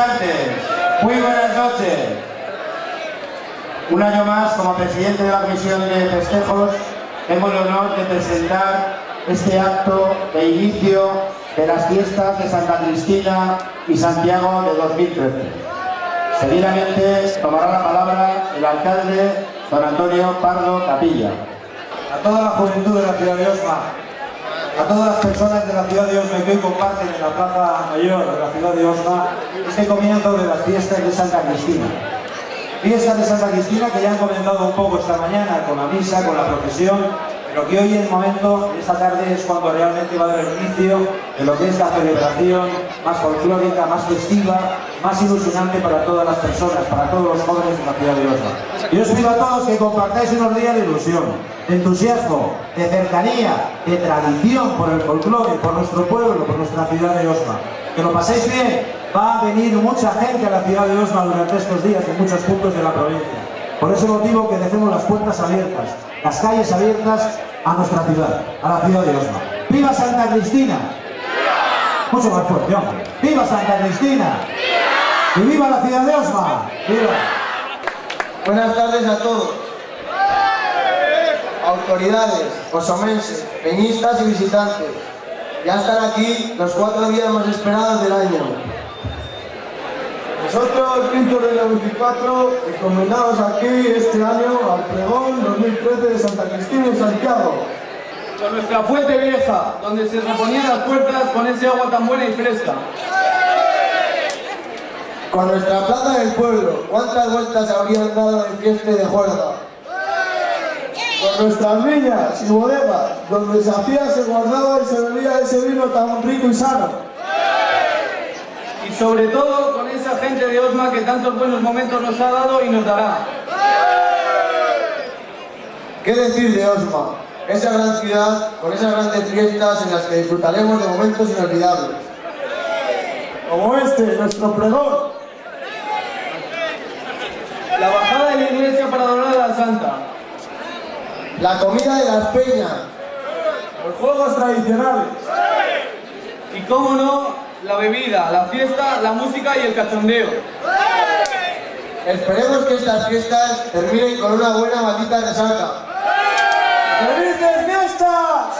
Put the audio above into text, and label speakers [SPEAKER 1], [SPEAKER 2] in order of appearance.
[SPEAKER 1] visitantes, muy buenas noches. Un año más, como presidente de la Comisión de Festejos, tengo el honor de presentar este acto de inicio de las fiestas de Santa Cristina y Santiago de 2013. Seguidamente tomará la palabra el alcalde don Antonio Pardo Capilla.
[SPEAKER 2] A toda la juventud de la ciudad de Osma, a todas las personas de la ciudad de Osma que hoy comparten en la plaza mayor de la ciudad de Osma este comienzo de las fiestas de Santa Cristina. Fiestas de Santa Cristina que ya han comenzado un poco esta mañana con la misa, con la procesión, pero que hoy en el momento, esta tarde, es cuando realmente va a dar el inicio de lo que es la celebración más folclórica, más festiva, más ilusionante para todas las personas, para todos los jóvenes de la ciudad de Osma. Yo os pido a todos que compartáis unos días de ilusión, de entusiasmo, de cercanía, de tradición por el folclore, por nuestro pueblo, por nuestra ciudad de Osma. Que lo paséis bien, va a venir mucha gente a la ciudad de Osma durante estos días en muchos puntos de la provincia. Por ese motivo que dejemos las puertas abiertas, las calles abiertas a nuestra ciudad, a la ciudad de Osma. ¡Viva Santa Cristina! ¡Viva! Mucho más fuerte, hombre. ¡Viva Santa Cristina! ¡Viva! ¡Y viva la ciudad de Osma! ¡Viva!
[SPEAKER 3] Buenas tardes a todos. Autoridades, osomenses, peñistas y visitantes. Ya están aquí los 4 días más esperados del año. Nosotros, pintos de la 24, encomendados aquí este año al pregón 2013 de Santa Cristina y Santiago.
[SPEAKER 4] Con nuestra fuente vieja, donde se reponían las puertas con ese agua tan buena y fresca.
[SPEAKER 3] Con nuestra plaza del pueblo, ¿cuántas vueltas habrían dado de fiesta y de juerga? Con nuestras viñas y bodegas, donde se hacía, se guardaba y se bebía ese vino tan rico y sano.
[SPEAKER 4] Y sobre todo con esa gente de Osma que tantos buenos momentos nos ha dado y nos dará.
[SPEAKER 3] ¿Qué decir de Osma? Esa gran ciudad, con esas grandes fiestas en las que disfrutaremos de momentos inolvidables. Como este, nuestro pregón.
[SPEAKER 4] La bajada de la iglesia para adorar a la Santa.
[SPEAKER 3] La comida de las peñas.
[SPEAKER 2] Los juegos tradicionales.
[SPEAKER 4] Y cómo no, la bebida, la fiesta, la música y el cachondeo.
[SPEAKER 3] Esperemos que estas fiestas terminen con una buena maldita resaca.
[SPEAKER 2] ¡Felices fiestas!